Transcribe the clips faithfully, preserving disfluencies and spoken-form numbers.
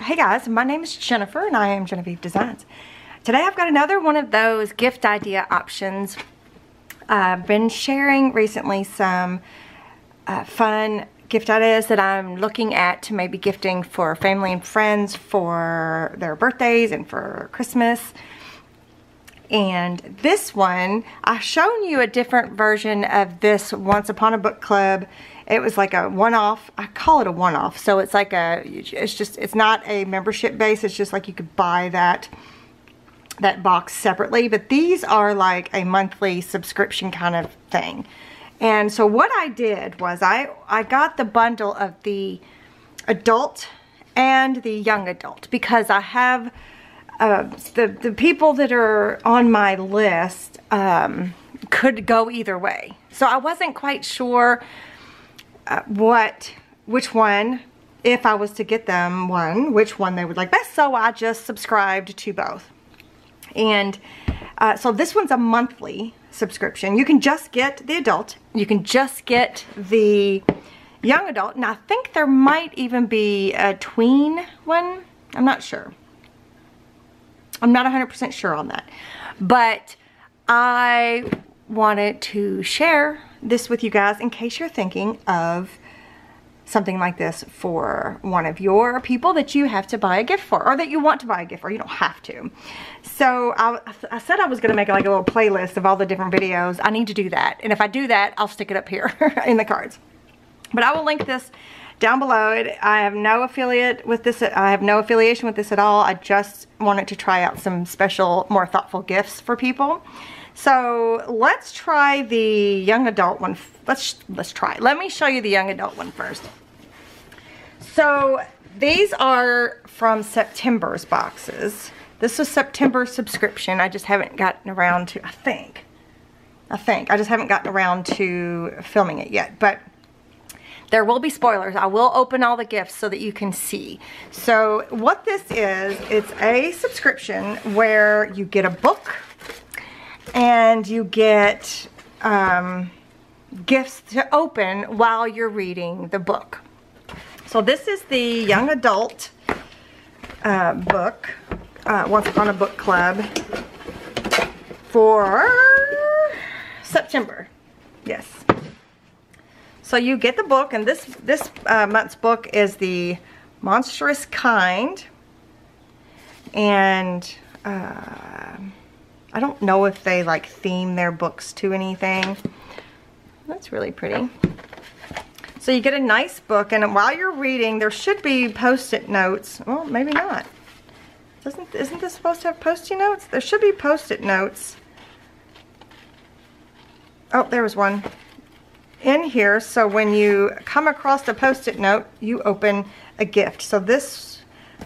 Hey guys, my name is Jennifer and I am Genevieve Designs. Today I've got another one of those gift idea options. I've been sharing recently some uh, fun gift ideas that I'm looking at to maybe gifting for family and friends for their birthdays and for Christmas. And this one, I've shown you a different version of this once upon a book club. It was like a one-off. I call it a one-off. So it's like a, it's just, it's not a membership base. It's just like you could buy that, that box separately. But these are like a monthly subscription kind of thing. And so what I did was I, I got the bundle of the adult and the young adult because I have uh, the, the people that are on my list um, could go either way. So I wasn't quite sure Uh, what, which one, if I was to get them one, which one they would like best. So I just subscribed to both. And uh, so this one's a monthly subscription. You can just get the adult. You can just get the young adult. And I think there might even be a tween one. I'm not sure. I'm not one hundred percent sure on that. But I wanted to share this with you guys in case you're thinking of something like this for one of your people that you have to buy a gift for, or that you want to buy a gift for. You don't have to. So I, I said I was going to make like a little playlist of all the different videos. I need to do that, and if I do that, I'll stick it up here in the cards. But I will link this down below. It, I have no affiliate with this. I have no affiliation with this at all. I just wanted to try out some special, more thoughtful gifts for people. So let's try the young adult one. Let's let's try. Let me show you the young adult one first. So these are from September's boxes. This is September subscription. I just haven't gotten around to, I think, I think, I just haven't gotten around to filming it yet. But there will be spoilers. I will open all the gifts so that you can see. So what this is, it's a subscription where you get a book and you get um, gifts to open while you're reading the book. So this is the young adult uh, book, uh, Once Upon a Book Club for September. Yes. So you get the book, and this this uh, month's book is The Monstrous Kind, and uh, I don't know if they like theme their books to anything. That's really pretty. So you get a nice book, and while you're reading, there should be post-it notes. Well, maybe not. Doesn't isn't this supposed to have post-it notes? There should be post-it notes. Oh, there was one in here. So when you come across the post-it note, you open a gift. So this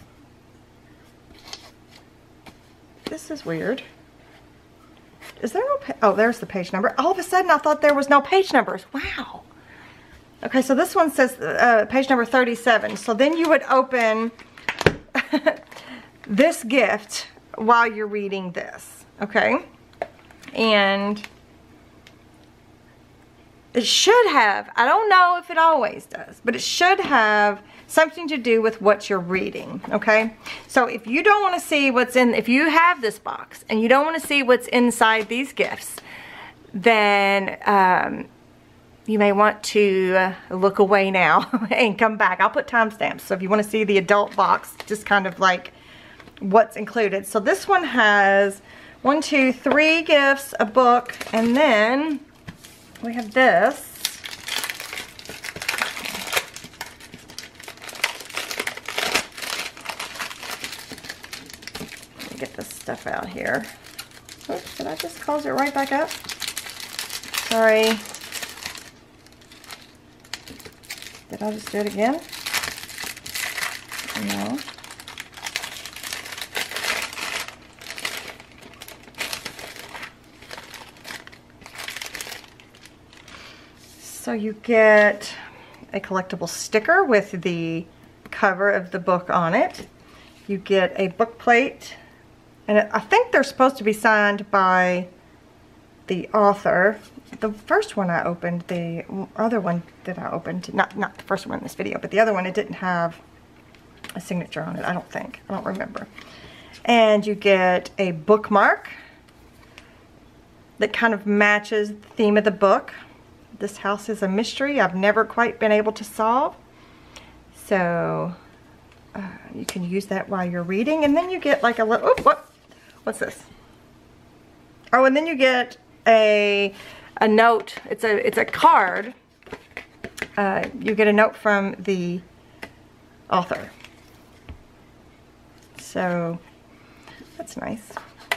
this is weird. Is there no pa oh, there's the page number. All of a sudden I thought there was no page numbers. Wow. Okay, so this one says uh, page number thirty-seven. So then you would open this gift while you're reading this. Okay? And it should have, I don't know if it always does, but it should have something to do with what you're reading, okay? So if you don't want to see what's in, if you have this box and you don't want to see what's inside these gifts, then um, you may want to uh, look away now and come back. I'll put timestamps. So if you want to see the adult box, just kind of like what's included. So this one has one, two, three gifts, a book, and then we have this. Get this stuff out here. Oops, did I just close it right back up? Sorry. Did I just do it again? No. So you get a collectible sticker with the cover of the book on it. You get a book plate. And I think they're supposed to be signed by the author. The first one I opened, the other one that I opened, not not the first one in this video, but the other one, it didn't have a signature on it, I don't think. I don't remember. And you get a bookmark that kind of matches the theme of the book. This house is a mystery I've never quite been able to solve. So uh, you can use that while you're reading. And then you get like a little, oh, what? What's this? Oh, and then you get a a note. It's a it's a card. Uh, you get a note from the author. So that's nice.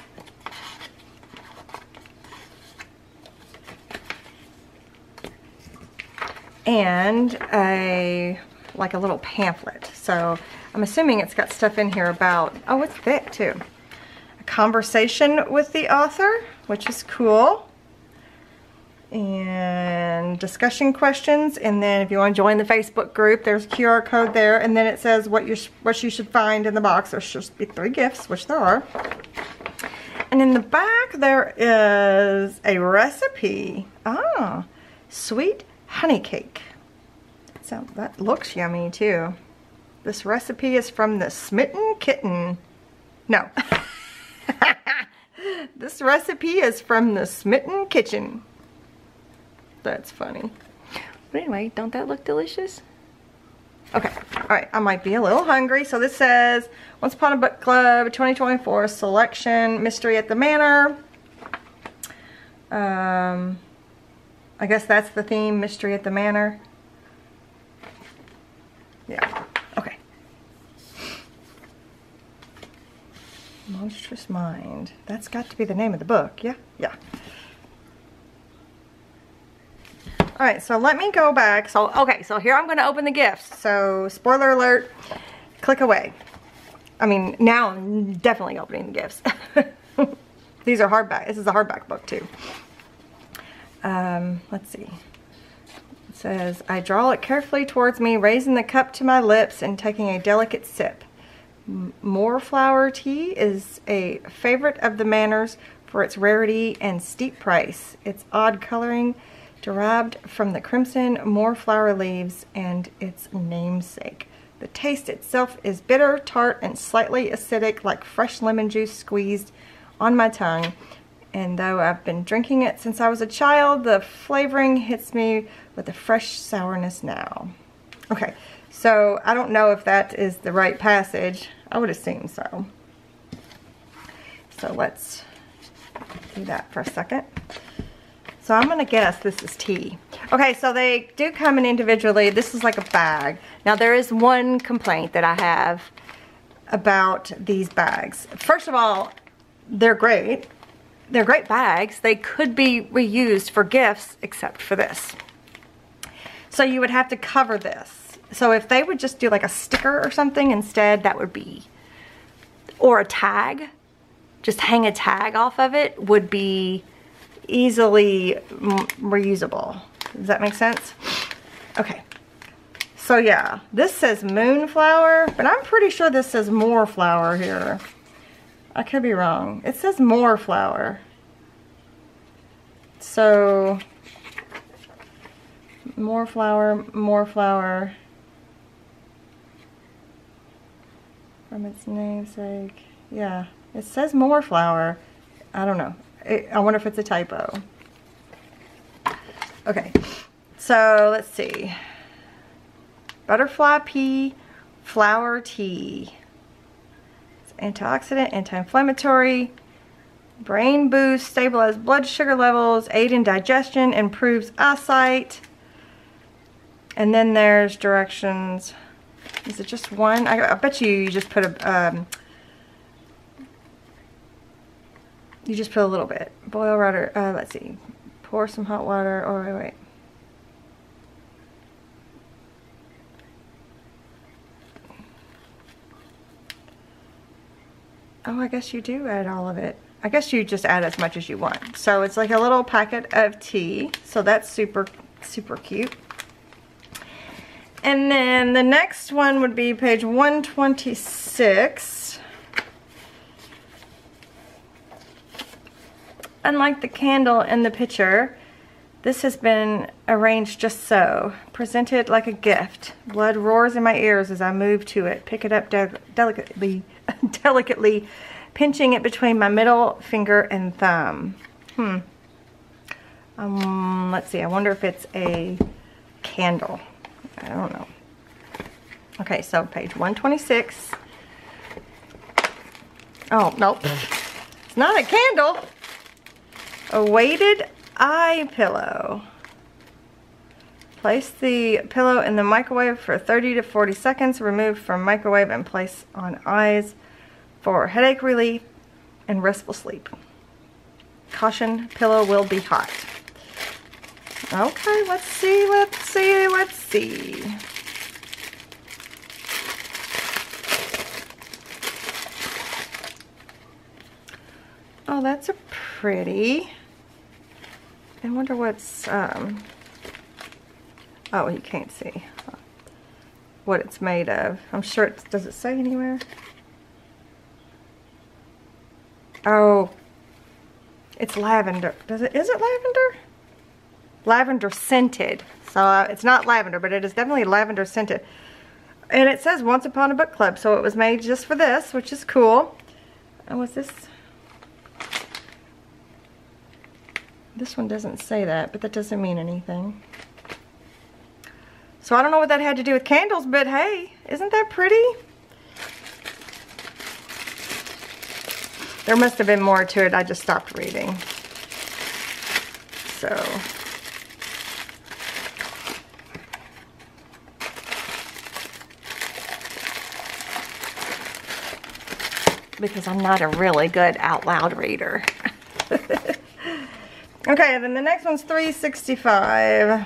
And a like a little pamphlet. So I'm assuming it's got stuff in here about, oh, it's thick too. A conversation with the author, which is cool. And discussion questions. And then if you want to join the Facebook group, there's a Q R code there. And then it says what you, what you should find in the box. There should be three gifts, which there are. And in the back, there is a recipe. Ah, sweet honey cake. So that looks yummy too. This recipe is from the Smitten Kitten. No. This recipe is from the Smitten Kitchen. That's funny. But anyway, don't that look delicious? Okay, all right, I might be a little hungry. So this says, Once Upon a Book Club twenty twenty-four Selection Mystery at the Manor. Um, I guess that's the theme, Mystery at the Manor. Yeah, okay. Monstrous Mind. That's got to be the name of the book, yeah? Yeah. Alright, so let me go back. So, okay, so here I'm going to open the gifts. So, spoiler alert, click away. I mean, now I'm definitely opening the gifts. These are hardback. This is a hardback book, too. Um, let's see. It says, I draw it carefully towards me, raising the cup to my lips and taking a delicate sip. Moorflower tea is a favorite of the Manors for its rarity and steep price. Its odd coloring derived from the crimson moorflower leaves and its namesake. The taste itself is bitter, tart, and slightly acidic, like fresh lemon juice squeezed on my tongue. And though I've been drinking it since I was a child, the flavoring hits me with a fresh sourness now. Okay, so I don't know if that is the right passage. I would assume so. So let's do that for a second. So I'm going to guess this is tea. Okay, so they do come in individually. This is like a bag. Now there is one complaint that I have about these bags. First of all, they're great. They're great bags. They could be reused for gifts except for this. So you would have to cover this. So if they would just do like a sticker or something instead, that would be, or a tag, just hang a tag off of it would be easily reusable. Does that make sense? Okay. So yeah, this says Moonflower, but I'm pretty sure this says Moorflower here. I could be wrong. It says Moorflower. So, Moorflower, Moorflower. From its namesake. Yeah, it says Moorflower. I don't know. It, I wonder if it's a typo. Okay, so let's see. Butterfly pea flower tea. It's antioxidant, anti-inflammatory, brain boost, stabilize blood sugar levels, aid in digestion, improves eyesight. And then there's directions. Is it just one? I, I bet you you just put a um, you just put a little bit. Boil water. Uh, let's see. Pour some hot water. Oh wait, wait. Oh, I guess you do add all of it. I guess you just add as much as you want. So it's like a little packet of tea. So that's super, super cute. And then the next one would be page one twenty-six. Unlike the candle in the picture, This has been arranged just so. Presented like a gift. Blood roars in my ears as I move to it. Pick it up de delicately, delicately, pinching it between my middle finger and thumb. Hmm. Um, let's see. I wonder if it's a candle. I don't know. Okay, so page one twenty-six. Oh, nope. It's not a candle. A weighted eye pillow. Place the pillow in the microwave for thirty to forty seconds. Remove from microwave and place on eyes for headache relief and restful sleep. Caution, pillow will be hot. Okay, let's see, let's see, let's see. Oh, that's a pretty. I wonder what's, um, oh, you can't see what it's made of. I'm sure it's, does it say anywhere? Oh, it's lavender. Does it, is it lavender? Lavender scented. So uh, it's not lavender, but it is definitely lavender scented. And it says Once Upon a Book Club, so it was made just for this, which is cool. And was this? This one doesn't say that, but that doesn't mean anything. So I don't know what that had to do with candles, but hey, isn't that pretty? There must have been more to it. I just stopped reading. So. Because I'm not a really good out loud reader. Okay, then the next one's three sixty-five.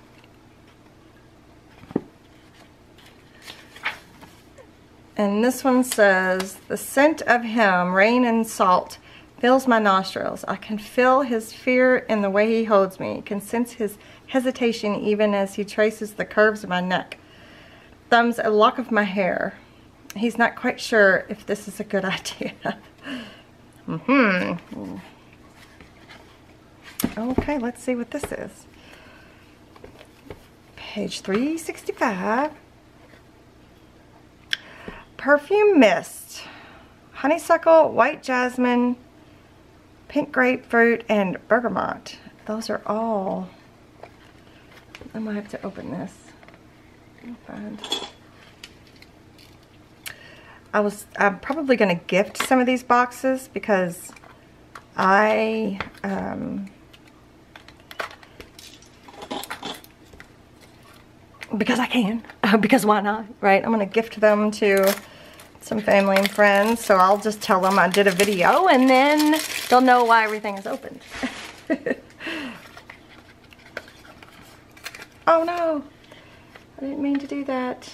And this one says, the scent of him, rain and salt, fills my nostrils. I can feel his fear in the way he holds me. Can sense his hesitation even as he traces the curves of my neck. Thumbs a lock of my hair. He's not quite sure if this is a good idea. Mm-hmm. Okay, let's see what this is. Page three sixty-five. Perfume mist. Honeysuckle, white jasmine, pink grapefruit, and bergamot. Those are all. I might have to open this. I'll find. I was, I'm probably going to gift some of these boxes because I, um, because I can, because why not, right? I'm going to gift them to some family and friends, so I'll just tell them I did a video and then they'll know why everything is opened. Oh no, I didn't mean to do that.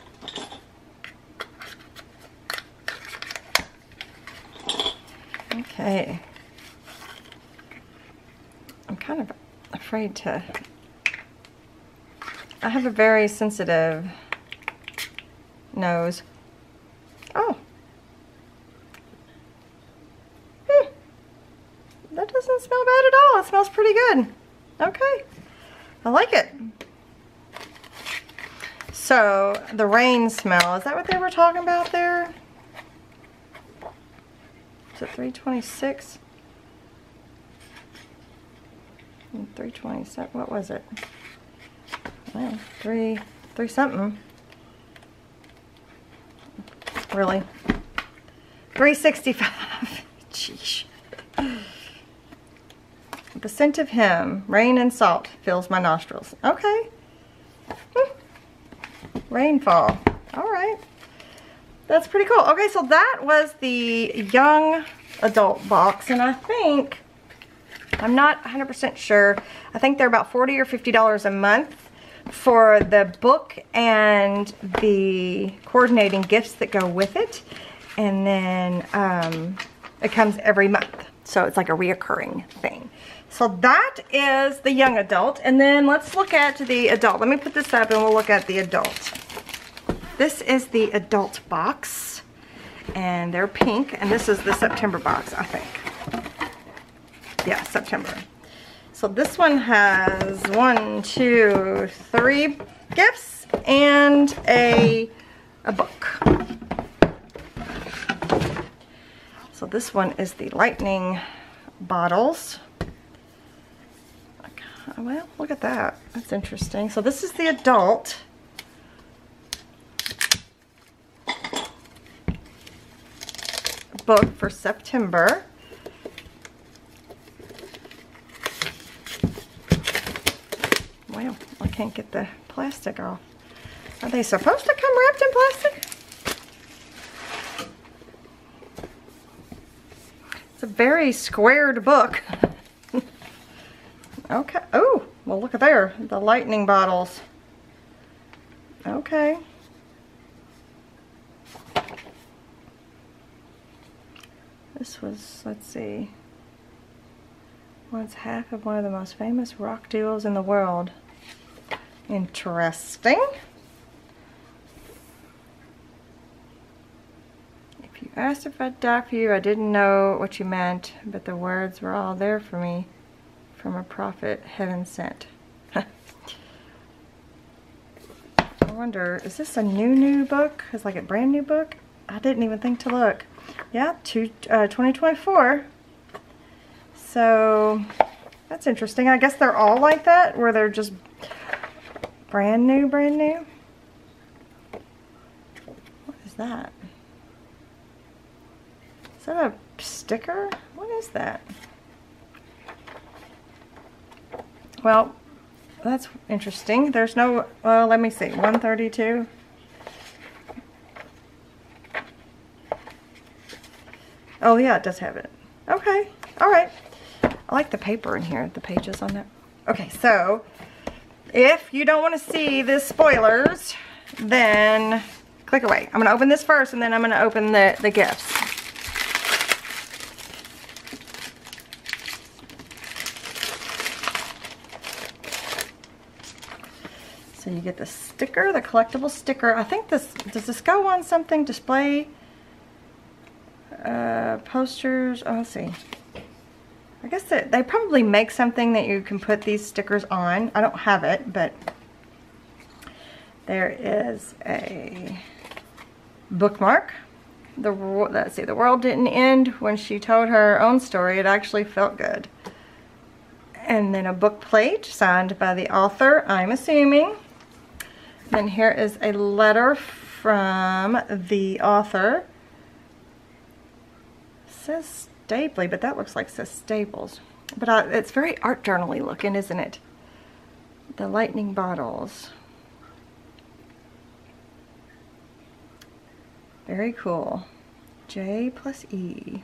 Okay. I'm kind of afraid to. I have a very sensitive nose. Oh. Hmm. That doesn't smell bad at all. It smells pretty good. Okay. I like it. So, the rain smell. Is that what they were talking about there? Is it three twenty-six? three twenty-seven, what was it? Well, three, three something. Really? three sixty-five. Sheesh. The scent of him, rain and salt, fills my nostrils. Okay. Hmm. Rainfall. All right. That's pretty cool. Okay, so that was the young adult box, and I think, I'm not one hundred percent sure, I think they're about forty or fifty dollars a month for the book and the coordinating gifts that go with it, and then um, it comes every month, so it's like a reoccurring thing. So that is the young adult, and then let's look at the adult. Let me put this up and we'll look at the adult. This is the adult box, and they're pink, and this is the September box, I think. Yeah, September. So this one has one, two, three gifts and a, a book. So this one is the lightning bottles. Well, look at that. That's interesting. So this is the adult. Book for September. Well, I can't get the plastic off. Are they supposed to come wrapped in plastic? It's a very squared book. Okay. Oh, well look at there. The lightning bottles. Okay. This was, let's see, once half of one of the most famous rock duos in the world. Interesting. If you asked if I'd die for you, I didn't know what you meant, but the words were all there for me, from a prophet heaven sent. I wonder, is this a new, new book? Is it like a brand new book? I didn't even think to look. Yeah, to, uh, twenty twenty-four. So, that's interesting. I guess they're all like that, where they're just brand new, brand new. What is that? Is that a sticker? What is that? Well, that's interesting. There's no, well, let me see, one thirty-two. Oh yeah, it does have it. Okay, all right. I like the paper in here, the pages on that. Okay, so if you don't want to see the spoilers, then click away. I'm going to open this first, and then I'm going to open the, the gifts. So you get the sticker, the collectible sticker. I think this, does this go on something? Display, uh, posters, oh, let's see. I guess that they probably make something that you can put these stickers on. I don't have it, but there is a bookmark. The, let's see, the world didn't end when she told her own story. It actually felt good. And then a book plate signed by the author, I'm assuming. Then here is a letter from the author. It says Stapley, but that looks like it says Staples. But uh, it's very art journal-y looking, isn't it? The lightning bottles. Very cool. J plus E.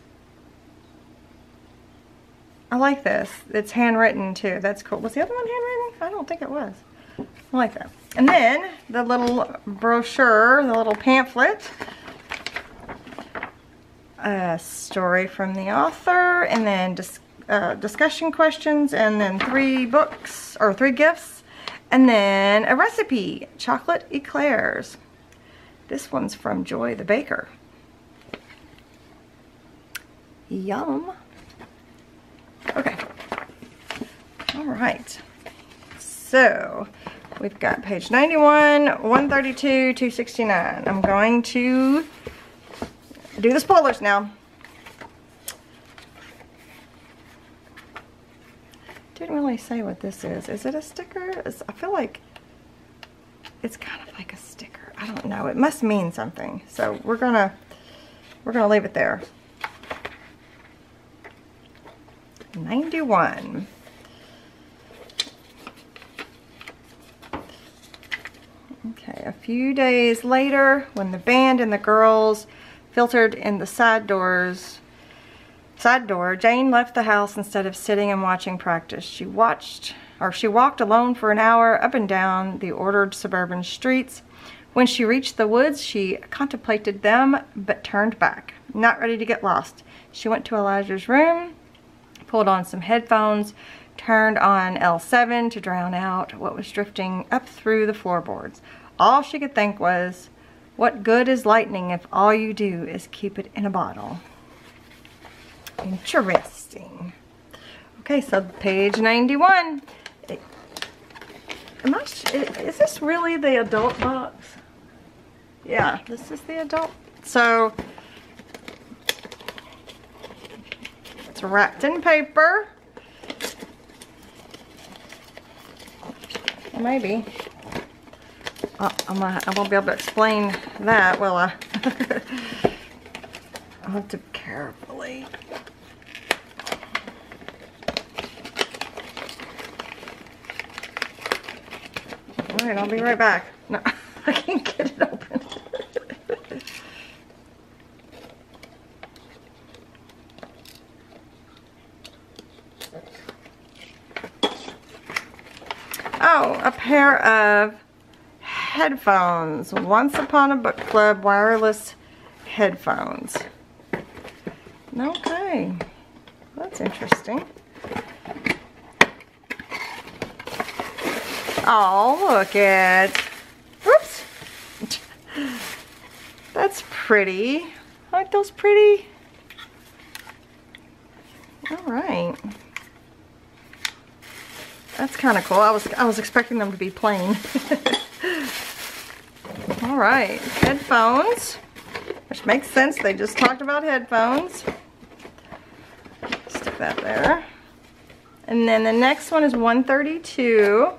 I like this. It's handwritten too. That's cool. Was the other one handwritten? I don't think it was. I like that. And then the little brochure, the little pamphlet. A story from the author, and then dis uh, discussion questions, and then three books, or three gifts, and then a recipe, chocolate eclairs. This one's from Joy the Baker. Yum. Okay. All right. So we've got page ninety-one, one thirty-two, two sixty-nine. I'm going to do the spoilers now. Didn't really say what this is. Is it a sticker? It's, I feel like it's kind of like a sticker. I don't know. It must mean something. So we're gonna we're gonna leave it there. ninety-one. Okay, a few days later, when the band and the girls filtered in the side doors, side door, Jane left the house instead of sitting and watching practice. She watched, or she walked alone for an hour up and down the ordered suburban streets. When she reached the woods, she contemplated them, but turned back, not ready to get lost. She went to Elijah's room, pulled on some headphones, turned on L seven to drown out what was drifting up through the floorboards. All she could think was, what good is lightning if all you do is keep it in a bottle? Interesting. Okay, so page ninety-one. Am I, is this really the adult box? Yeah, this is the adult. So, it's wrapped in paper. Maybe. Oh, I'm gonna, I won't be able to explain that, will I? I'll have to carefully. All right, I'll be right back. No, I can't get it open. Oh, a pair of headphones. Once Upon a Book Club wireless headphones. Okay, that's interesting. Oh, look at, whoops. That's pretty. Aren't those pretty? All right. That's kind of cool. I was I was expecting them to be plain. All right, headphones, which makes sense. They just talked about headphones. Stick that there. And then the next one is one thirty-two.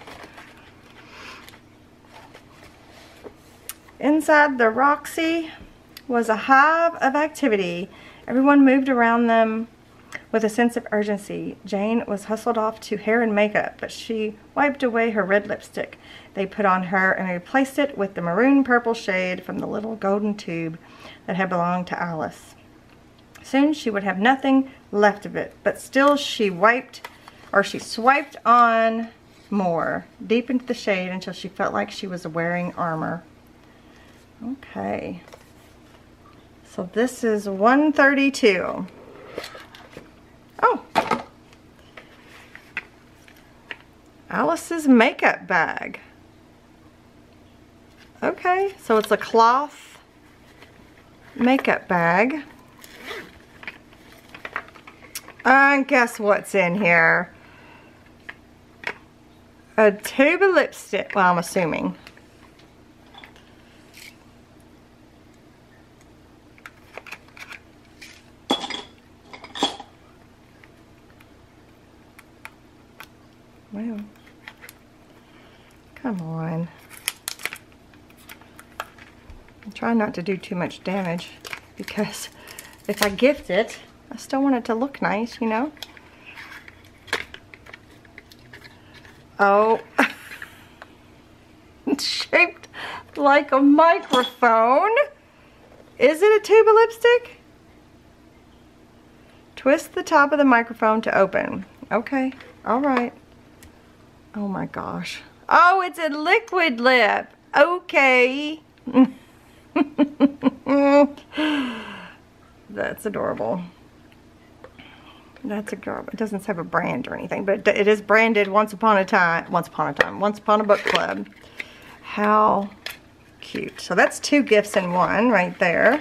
Inside the Roxy was a hive of activity. Everyone moved around them with a sense of urgency. Jane was hustled off to hair and makeup, but she wiped away her red lipstick. They put on her and replaced it with the maroon purple shade from the little golden tube that had belonged to Alice. Soon she would have nothing left of it, but still she wiped, or she swiped on more, deep into the shade until she felt like she was wearing armor. Okay. So this is one thirty-two. Oh, Alice's makeup bag. Okay, so it's a cloth makeup bag. And guess what's in here? A tube of lipstick. Well, I'm assuming. Well, come on. I'm trying not to do too much damage because if I gift it, I still want it to look nice, you know? Oh, it's shaped like a microphone. Is it a tube of lipstick? Twist the top of the microphone to open. Okay, all right. Oh my gosh. Oh, it's a liquid lip. Okay. That's adorable. That's adorable. It doesn't have a brand or anything, but it is branded Once Upon a Time. Once Upon a Time. Once Upon a Book Club. How cute. So that's two gifts in one right there.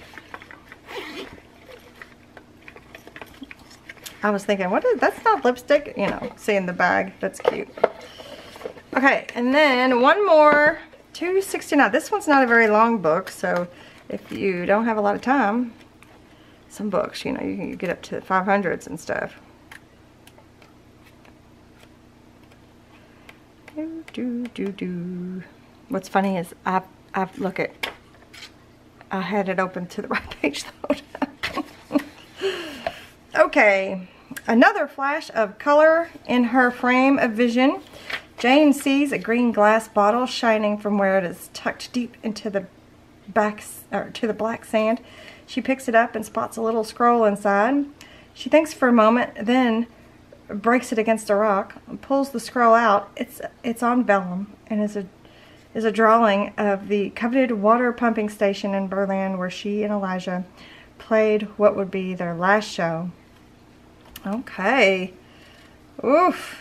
I was thinking, what is, that's not lipstick, you know, see in the bag. That's cute. Okay, and then one more, two sixty-nine. This one's not a very long book, so if you don't have a lot of time, some books, you know, you can get up to five hundreds and stuff. Do, do, do, do. What's funny is I've, I've, look at, I had it open to the right page though. Okay, another flash of color in her frame of vision. Jane sees a green glass bottle shining from where it is tucked deep into the back, or to the black sand. She picks it up and spots a little scroll inside. She thinks for a moment, then breaks it against a rock, pulls the scroll out. It's it's on vellum and is a is a drawing of the coveted water pumping station in Berlin where she and Elijah played what would be their last show. Okay. Oof.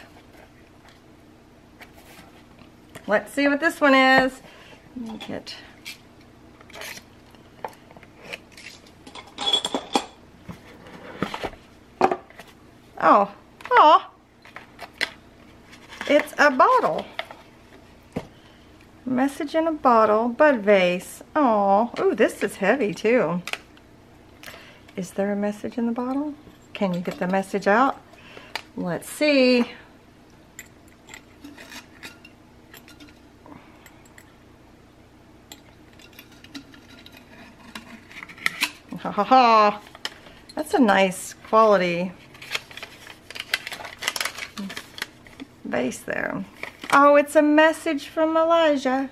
Let's see what this one is. Let me get... Oh, it's a bottle. Message in a bottle, bud vase. Oh, ooh, this is heavy too. Is there a message in the bottle? Can you get the message out? Let's see. Ha ha ha. That's a nice quality vase there. Oh, it's a message from Elijah.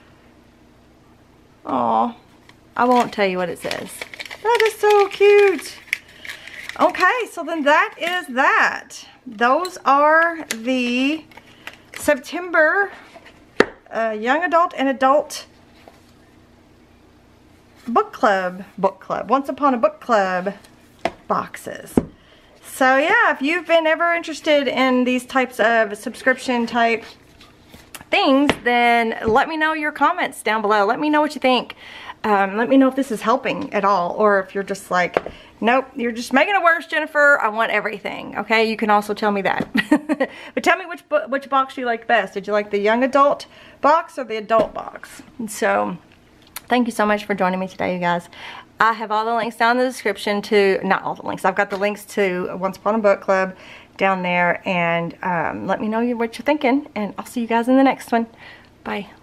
Oh, I won't tell you what it says. That is so cute. Okay, so then that is that. Those are the September uh, young adult and adult book club, book club, Once Upon a Book Club boxes. So yeah, if you've been ever interested in these types of subscription type things, then let me know your comments down below. Let me know what you think. Um, let me know if this is helping at all, or if you're just like, nope, you're just making it worse, Jennifer. I want everything. Okay, you can also tell me that. But tell me which which box you like best. Did you like the young adult box or the adult box? And so, thank you so much for joining me today, you guys. I have all the links down in the description to, not all the links, I've got the links to Once Upon a Book Club down there, and um, let me know what you're thinking, and I'll see you guys in the next one. Bye.